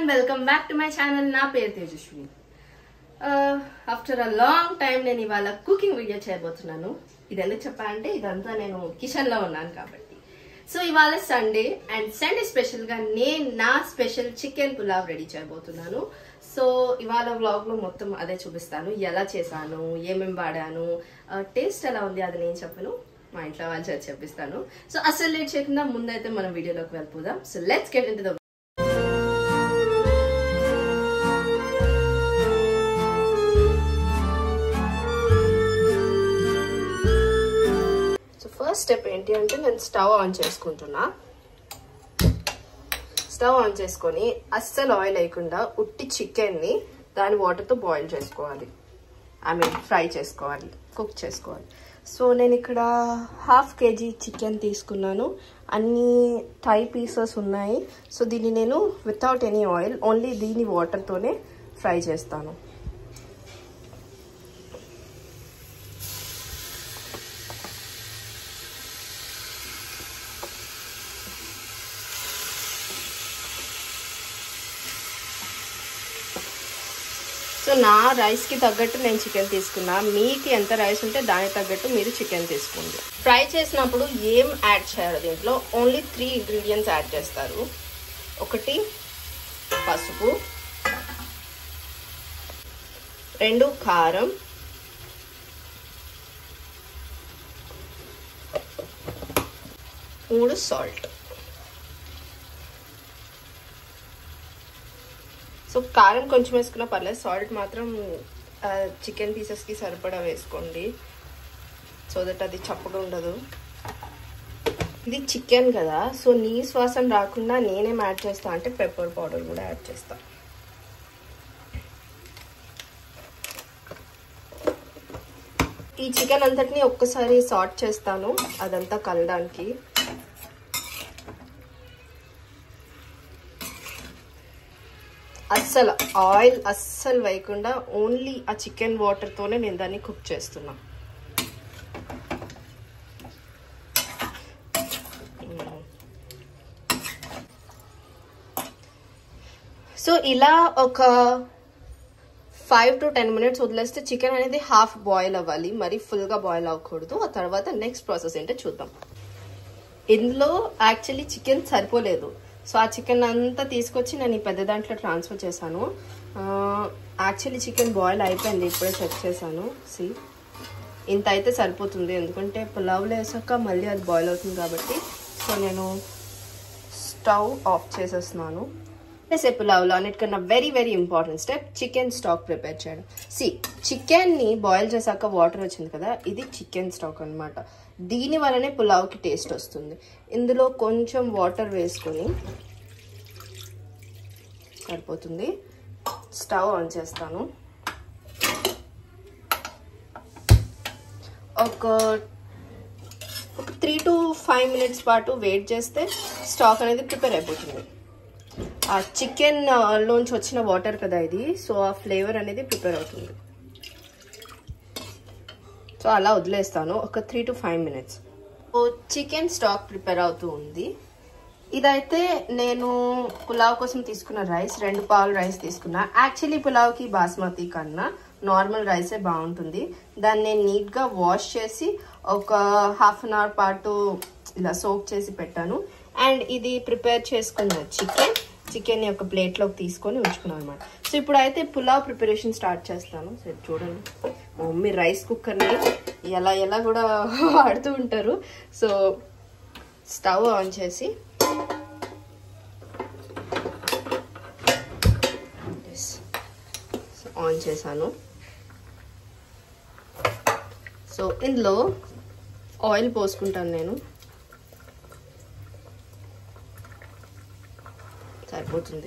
everyone, welcome back to my channel. Na peru Tejasvi. After a long time నేను ఇవాళ cooking video చేయబోతున్నాను. ఇది ఎందుకు చెప్పాలంటే ఇదంతా నేను కిచెన్ లో ఉన్నాను కాబట్టి. సో ఇవాళ సండే అండ్ సండే స్పెషల్ గా నేను నా స్పెషల్ చికెన్ పులావ్ రెడీ చేయబోతున్నాను. సో ఇవాళ వ్లాగ్ లో మొత్తం అదే చూపిస్తాను. ఎలా చేశాను, ఏమేం వాడాను, టేస్ట్ ఎలా ఉంది అది నేను చెప్పను, మా ఇంట్లో వాళ్ళు చేసి చెప్పిస్తాను. సో అసలు లేట్ చేయకుండా ముందైతే మనం వీడియోలోకి వెళ్ళిపోదాం. So let's get into the first step ఏంటి అంటే నేను స్టవ్ ఆన్ చేసుకుంటున్నా. స్టవ్ ఆన్ చేసుకొని అస్సలు ఆయిల్ వేయకుండా ఉట్టి చికెన్ని దాని వాటర్తో బాయిల్ చేసుకోవాలి, ఫ్రై చేసుకోవాలి, కుక్ చేసుకోవాలి. సో నేను ఇక్కడ 1/2 kg చికెన్ తీసుకున్నాను. అన్ని థై పీసెస్ ఉన్నాయి. సో దీన్ని నేను వితౌట్ ఎనీ ఆయిల్ ఓన్లీ దీని వాటర్తోనే ఫ్రై చేస్తాను. సో నా రైస్కి తగ్గట్టు నేను చికెన్ తీసుకున్నా. మీకు ఎంత రైస్ ఉంటే దానికి తగ్గట్టు మీరు చికెన్ తీసుకోండి. ఫ్రై చేసినప్పుడు ఏం యాడ్ చేయాలి, దీంట్లో ఓన్లీ 3 ఇంగ్రీడియంట్స్ యాడ్ చేస్తారు. 1 పసుపు, 2 కారం, 3 సాల్ట్. సో కారం కొంచెం వేసుకున్నా పర్లేదు, సాల్ట్ మాత్రం చికెన్ పీసెస్కి సరిపడా వేసుకోండి, సో దట్ అది చప్పగా ఉండదు. ఇది చికెన్ కదా, సో నీసు వాసన రాకుండా నేనేం యాడ్ చేస్తా అంటే పెప్పర్ పౌడర్ కూడా యాడ్ చేస్తా. ఈ చికెన్ అంతటిని ఒక్కసారి సార్ట్ చేస్తాను అదంతా కలడానికి. అస్సలు ఆయిల్ అస్సలు వేయకుండా ఓన్లీ ఆ చికెన్ వాటర్తోనే నేను దాన్ని కుక్ చేస్తున్నా. సో ఇలా ఒక 5 to 10 minutes వదిలేస్తే చికెన్ అనేది హాఫ్ బాయిల్ అవ్వాలి, మరి ఫుల్గా బాయిల్ అవ్వకూడదు. ఆ తర్వాత నెక్స్ట్ ప్రాసెస్ ఏంటో చూద్దాం. ఇందులో యాక్చువల్లీ చికెన్ సరిపోలేదు, సో ఆ చికెన్ అంతా తీసుకొచ్చి నేను ఈ పెద్ద దాంట్లో ట్రాన్స్ఫర్ చేశాను. యాక్చువల్లీ చికెన్ బాయిల్ అయిపోయింది, ఇప్పుడే చెక్ చేశాను. సి ఇంత అయితే సరిపోతుంది, ఎందుకంటే పులావ్లో వేసాక మళ్ళీ అది బాయిల్ అవుతుంది కాబట్టి. సో నేను స్టవ్ ఆఫ్ చేసేస్తున్నాను. వేసే పులావ్లో అన్నిటికన్నా very very important step chicken stock prepare చేయడం. సి చికెన్ని బాయిల్ చేశాక వాటర్ వచ్చింది కదా, ఇది చికెన్ స్టాక్ అనమాట. దీని వల్లనే పులావ్కి టేస్ట్ వస్తుంది. ఇందులో కొంచెం వాటర్ వేసుకొని సరిపోతుంది. స్టవ్ ఆన్ చేస్తాను. ఒక 3 to 5 minutes పాటు వెయిట్ చేస్తే స్టాక్ అనేది ప్రిపేర్ అయిపోతుంది. ఆ చికెన్ లోంచి వచ్చిన వాటర్ కదా ఇది, సో ఆ ఫ్లేవర్ అనేది ప్రిపేర్ అవుతుంది. సో అలా వదిలేస్తాను ఒక 3 to 5 minutes. So chicken stock prepare అవుతూ ఉంది. ఇదైతే నేను పులావ్ కోసం తీసుకున్న రైస్, 2 పావులు రైస్ తీసుకున్నా. యాక్చువల్లీ పులావ్కి బాస్మతి కన్నా నార్మల్ రైసే బాగుంటుంది. దాన్ని నేను నీట్గా వాష్ చేసి ఒక 1/2 hour పాటు ఇలా సోక్ చేసి పెట్టాను. అండ్ ఇది ప్రిపేర్ చేసుకున్న చికెన్ ఒక ప్లేట్లోకి తీసుకొని ఉంచుకున్నాను అనమాట. సో ఇప్పుడు అయితే పులావ్ ప్రిపరేషన్ స్టార్ట్ చేస్తాను. సో చూడండి, మా మమ్మీ రైస్ కుక్కర్ని ఎలా కూడా వాడుతూ ఉంటారు. సో స్టవ్ ఆన్ చేసి ఆన్ చేశాను. సో ఇందులో ఆయిల్ పోసుకుంటాను నేను, సరిపోతుంది.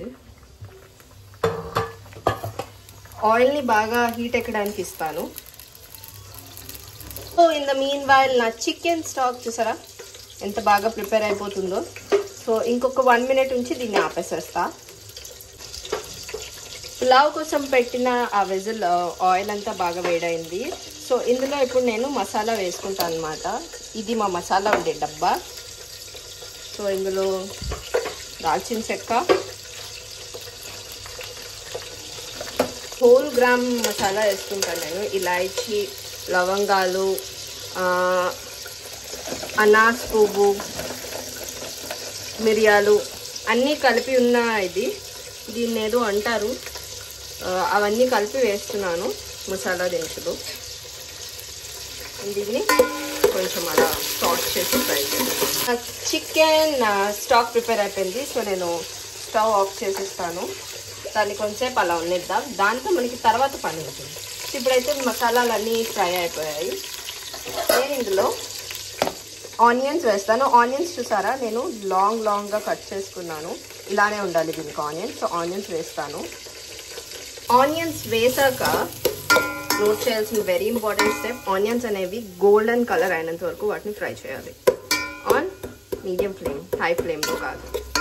ఆయిల్ని బాగా హీట్ ఎక్కడానికి ఇస్తాను. So in the meanwhile నా చికెన్ స్టాక్ చూసారా ఎంత బాగా ప్రిపేర్ అయిపోతుందో. సో ఇంకొక 1 minute ఉంచి దీన్ని ఆపేసేస్తా. పులావ్ కోసం పెట్టిన ఆ వెజిల్ ఆయిల్ అంతా బాగా వేడైంది. సో ఇందులో ఇప్పుడు నేను మసాలా వేసుకుంటాను అనమాట. ఇది మా మసాలా ఉండే డబ్బా. సో ఇందులో దాల్చిన చెక్క, హోల్ గ్రామ్ మసాలా వేసుకుంటాను నేను. ఇలాయచీ, లవంగాలు, అనాస్ పువ్వు, మిరియాలు అన్నీ కలిపి ఉన్న దీన్ని ఏదో అంటారు, అవన్నీ కలిపి వేస్తున్నాను మసాలా దినుసులు. దీన్ని కొంచెం అలా సాట్ చేసి ఫ్రై చేస్తాను. చికెన్ స్టాక్ ప్రిపేర్ అయిపోయింది. సో నేను స్టవ్ ఆఫ్ చేసేస్తాను. దాన్ని కొంచెంసేపు అలా ఉన్నిద్దాం, దాంతో మనకి తర్వాత పని ఉంటుంది. ఇప్పుడైతే మసాలాలన్నీ ఫ్రై అయిపోయాయి. నేను ఇందులో ఆనియన్స్ వేస్తాను. ఆనియన్స్ చూసారా, నేను లాంగ్గా కట్ చేసుకున్నాను. ఇలానే ఉండాలి దీనికి ఆనియన్స్. సో ఆనియన్స్ వేస్తాను. ఆనియన్స్ వేసాక నోట్ చేయాల్సిన వెరీ ఇంపార్టెంట్ స్టెప్, ఆనియన్స్ అనేవి గోల్డెన్ కలర్ అయినంత వరకు వాటిని ఫ్రై చేయాలి. ఆన్ మీడియం ఫ్లేమ్, హై ఫ్లేమ్లో కాదు.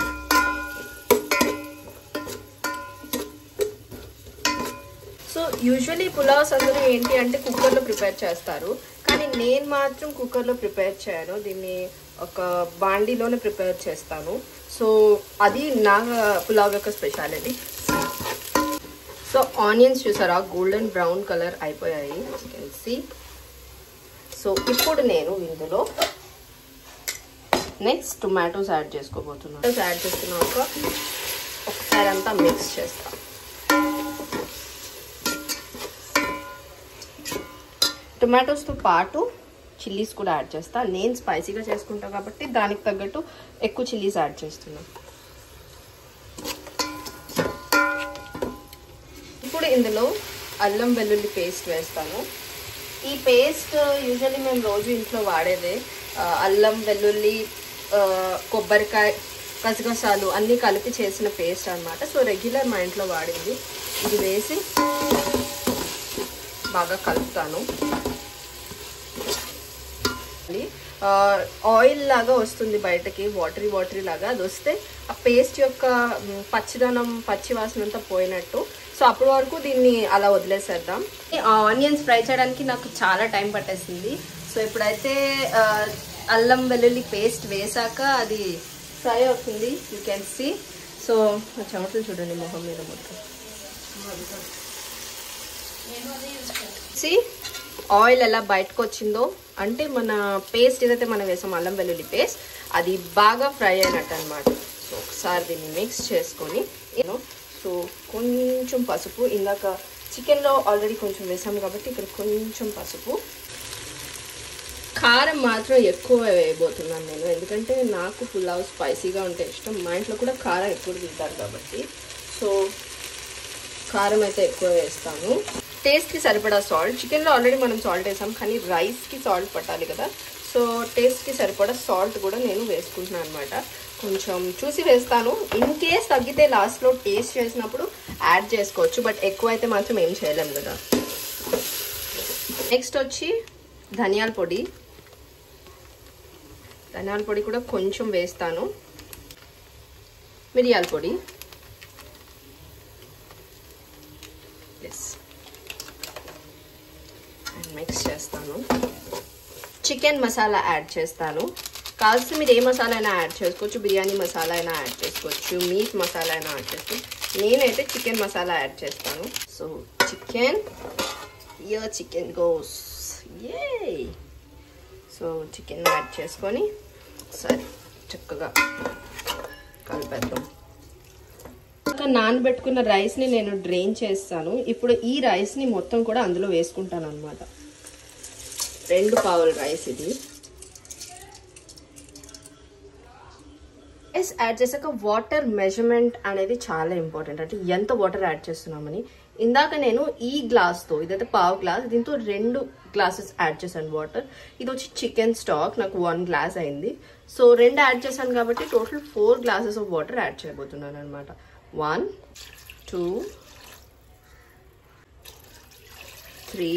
సో యూజువలీ పులావ్స్ అందరూ ఏంటి అంటే కుక్కర్లో ప్రిపేర్ చేస్తారు, కానీ నేను మాత్రం కుక్కర్లో ప్రిపేర్ చేయను. దీన్ని ఒక బాండీలోనే ప్రిపేర్ చేస్తాను. సో అది నా పులావ్ యొక్క స్పెషాలిటీ. సో ఆనియన్స్ చూసారా గోల్డెన్ బ్రౌన్ కలర్ అయిపోయాయి, యూ కెన్ సీ. సో ఇప్పుడు నేను ఇందులో నెక్స్ట్ టొమాటోస్ యాడ్ చేసుకోబోతున్నాను. టొమాటోస్ యాడ్ చేసుకున్నాక ఒకసారి అంతా మిక్స్ చేస్తాను. టొమాటోస్తో పాటు చిల్లీస్ కూడా యాడ్ చేస్తా. నేను స్పైసీగా చేసుకుంటా కాబట్టి దానికి తగ్గట్టు ఎక్కువ చిల్లీస్ యాడ్ చేస్తున్నాను. ఇప్పుడు ఇందులో అల్లం వెల్లుల్లి పేస్ట్ వేస్తాను. ఈ పేస్ట్ యూజువల్లీ మేము రోజు ఇంట్లో వాడేదే. అల్లం వెల్లుల్లి, కొబ్బరికాయ, గసగసాలు అన్నీ కలిపి చేసిన పేస్ట్ అన్నమాట. సో రెగ్యులర్ మా ఇంట్లో వాడింది. ఇది వేసి బాగా కలుపుతాను. ఆయిల్ లాగా వస్తుంది బయటకి, వాటరీ లాగా. అది వస్తే ఆ పేస్ట్ యొక్క పచ్చిదనం, పచ్చి వాసన అంతా పోయినట్టు. సో అప్పటి వరకు దీన్ని అలా వదిలేసేద్దాం. ఆనియన్స్ ఫ్రై చేయడానికి నాకు చాలా టైం పట్టేసింది. సో ఇప్పుడైతే అల్లం వెల్లుల్లి పేస్ట్ వేసాక అది ఫ్రై అవుతుంది, యూ కెన్ సీ. సో చెమటలు చూడండి మొహం మీద మొత్తం. ఆయిల్ ఎలా బయటకు వచ్చిందో అంటే మన పేస్ట్ ఏదైతే మనం వేసాం అల్లం వెల్లుల్లి పేస్ట్, అది బాగా ఫ్రై అయినట్టు అనమాట. సో ఒకసారి దీన్ని మిక్స్ చేసుకొని, సో కొంచెం పసుపు, ఇందాక చికెన్లో ఆల్రెడీ కొంచెం వేసాం కాబట్టి ఇక్కడ కొంచెం పసుపు. కారం మాత్రం ఎక్కువ వేయబోతున్నాను నేను, ఎందుకంటే నాకు పులావ్ స్పైసీగా ఉంటే ఇష్టం. మా ఇంట్లో కూడా కారం ఎక్కువ తింటారు కాబట్టి. సో కారం అయితే ఎక్కువ వేస్తాను. టేస్ట్కి సరిపడా సాల్ట్. చికెన్లో ఆల్రెడీ మనం సాల్ట్ వేసాం, కానీ రైస్కి సాల్ట్ పట్టాలి కదా. సో టేస్ట్కి సరిపడా సాల్ట్ కూడా నేను వేసుకుంటున్నాను అనమాట. కొంచెం చూసి వేస్తాను. ఇన్ కేస్ తగ్గితే లాస్ట్లో టేస్ట్ చేసినప్పుడు యాడ్ చేసుకోవచ్చు, బట్ ఎక్కువ అయితే మాత్రం ఏం చేయలేం కదా. నెక్స్ట్ వచ్చి ధనియాల పొడి. ధనియాల పొడి కూడా కొంచెం వేస్తాను. మిరియాల పొడి, మిక్స్ చేస్తాను. చికెన్ మసాలా యాడ్ చేస్తాను. కావాల్సి మీరు ఏ మసాలా అయినా యాడ్ చేసుకోవచ్చు. బిర్యానీ మసాలా అయినా యాడ్ చేసుకోవచ్చు, మీట్ మసాలా అయినా యాడ్ చేసుకోవచ్చు. నేనైతే చికెన్ మసాలా యాడ్ చేస్తాను. So chicken goes a. So chicken add చేసుకొని సరే చక్కగా కలిపేద్దాం. నానబెట్టుకున్న రైస్ని నేను డ్రైన్ చేస్తాను. ఇప్పుడు ఈ రైస్ని మొత్తం కూడా అందులో వేసుకుంటాను అనమాట. 2 పావుల రైస్ ఇది. రైస్ యాడ్ చేసాక వాటర్ మెజర్మెంట్ అనేది చాలా ఇంపార్టెంట్. అంటే ఎంత వాటర్ యాడ్ చేస్తున్నామని. ఇందాక నేను ఈ గ్లాస్తో, ఇదైతే పావు గ్లాస్, దీంతో 2 గ్లాసెస్ యాడ్ చేశాను వాటర్. ఇది వచ్చి చికెన్ స్టాక్, నాకు 1 గ్లాస్ అయింది. సో 2 యాడ్ చేశాను కాబట్టి total 4 glasses of water add చేయబోతున్నాను అనమాట. 1 2 3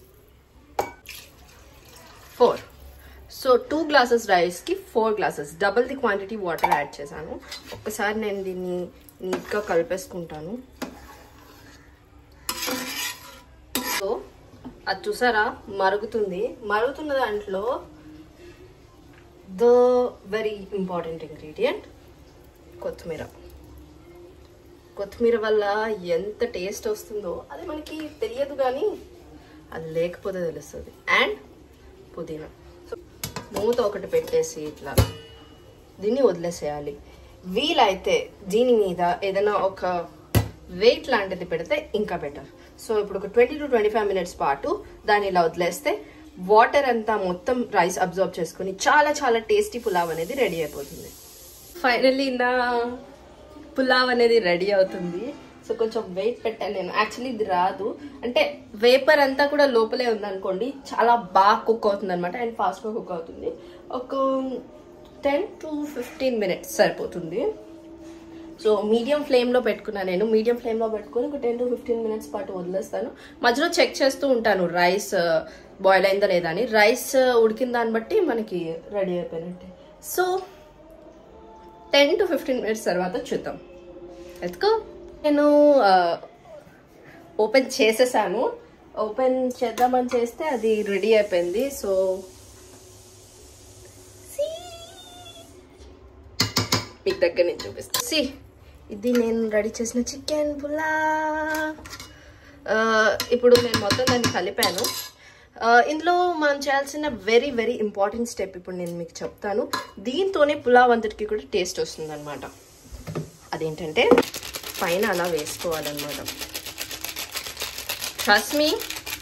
4. సో 2 గ్లాసెస్ రైస్కి 4 glasses, double the quantity water add చేశాను. ఒక్కసారి నేను దీన్ని నీట్గా కలిపేసుకుంటాను. సో అది చూసారా మరుగుతున్న దాంట్లో ద వెరీ ఇంపార్టెంట్ ఇంగ్రీడియంట్ కొత్తిమీర. కొత్తిమీర వల్ల ఎంత టేస్ట్ వస్తుందో అది మనకి తెలియదు, కానీ అది లేకపోతే తెలుస్తుంది. అండ్ పుదీనా. సో మూత ఒకటి పెట్టేసి ఇట్లా దీన్ని వదిలేసేయాలి. వీలైతే దీని మీద ఏదైనా ఒక వెయిట్ లాంటిది పెడితే ఇంకా బెటర్. సో ఇప్పుడు ఒక 20 to 25 minutes పాటు దాన్ని ఇలా వదిలేస్తే వాటర్ అంతా మొత్తం రైస్ అబ్జర్వ్ చేసుకుని చాలా చాలా టేస్టీ పులావ్ అనేది రెడీ అయిపోతుంది. ఫైనల్లీ నా పులావ్ అనేది రెడీ అవుతుంది. సో కొంచెం వెయిట్ పెట్టాను నేను. యాక్చువల్లీ ఇది రాదు, అంటే వేపర్ అంతా కూడా లోపలే ఉందనుకోండి, చాలా బాగా కుక్ అవుతుంది అనమాట. అండ్ ఫాస్ట్గా కుక్ అవుతుంది. ఒక 10 to 15 minutes సరిపోతుంది. సో మీడియం ఫ్లేమ్లో పెట్టుకున్నాను నేను. మీడియం ఫ్లేమ్లో పెట్టుకుని ఒక 10 to 15 minutes పాటు వదిలేస్తాను. మధ్యలో చెక్ చేస్తూ ఉంటాను రైస్ బాయిల్ అయిందా లేదా అని. రైస్ ఉడికిన దాన్ని బట్టి మనకి రెడీ అయిపోయినట్టే. సో 10 to 15 minutes తర్వాత చూద్దాం. ఎత్తుకో. నేను ఓపెన్ చేసేసాను. ఓపెన్ చేద్దామని చేస్తే అది రెడీ అయిపోయింది. సో మీకు దగ్గర నుంచి చూపిస్తాను. ఇది నేను రెడీ చేసిన చికెన్ పులావ్. ఇప్పుడు నేను మొత్తం దాన్ని కలిపాను. ఇందులో మనం చేయాల్సిన వెరీ వెరీ ఇంపార్టెంట్ స్టెప్ ఇప్పుడు నేను మీకు చెప్తాను. దీంతోనే పులావ్ అంతటికి కూడా టేస్ట్ వస్తుంది అనమాట. అదేంటంటే పైన అలా వేసుకోవాలన్నమాట. Trust me.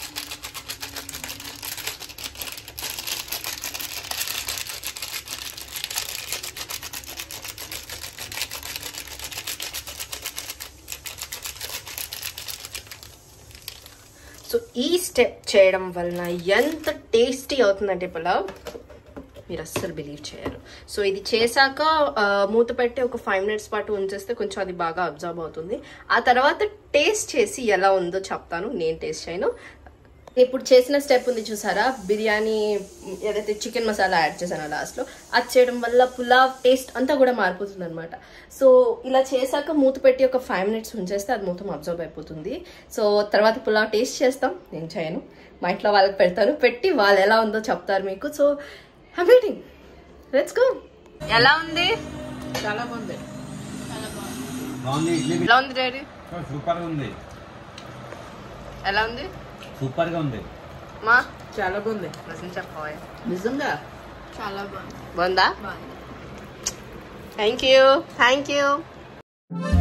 సో ఈ స్టెప్ చేయడం వలన ఎంత టేస్టీ అవుతుందంటే పులావ్ మీరు అస్సలు బిలీవ్ చేయరు. సో ఇది చేశాక మూత పెట్టి ఒక 5 minutes పాటు ఉంచేస్తే కొంచెం అది బాగా అబ్జర్వ్ అవుతుంది. ఆ తర్వాత టేస్ట్ చేసి ఎలా ఉందో చెప్తాను. నేను టేస్ట్ చేయను. ఇప్పుడు చేసిన స్టెప్ ఉంది చూసారా, బిర్యానీ ఏదైతే చికెన్ మసాలా యాడ్ చేశానో లాస్ట్లో, అది చేయడం వల్ల పులావ్ టేస్ట్ అంతా కూడా మారిపోతుంది అనమాట. సో ఇలా చేశాక మూత పెట్టి ఒక 5 minutes ఉంచేస్తే అది మొత్తం అబ్జర్వ్ అయిపోతుంది. సో తర్వాత పులావ్ టేస్ట్ చేస్తాం. నేను చేయను, మా ఇంట్లో వాళ్ళకి పెడతాను. పెట్టి వాళ్ళు ఎలా ఉందో చెప్తారు మీకు. So I'm waiting. Let's go. ఎలా ఉంది? చాలా బాగుంది. ఎలా ఉంది డాడీ? సూపర్ గా ఉంది. ఎలా ఉంది? సూపర్ గా ఉంది. మా చాలా బాగుంది. నిజం చెప్పవా? నిజంగా చాలా బాగుంది. బాగుందా? బాగుంది. Thank you.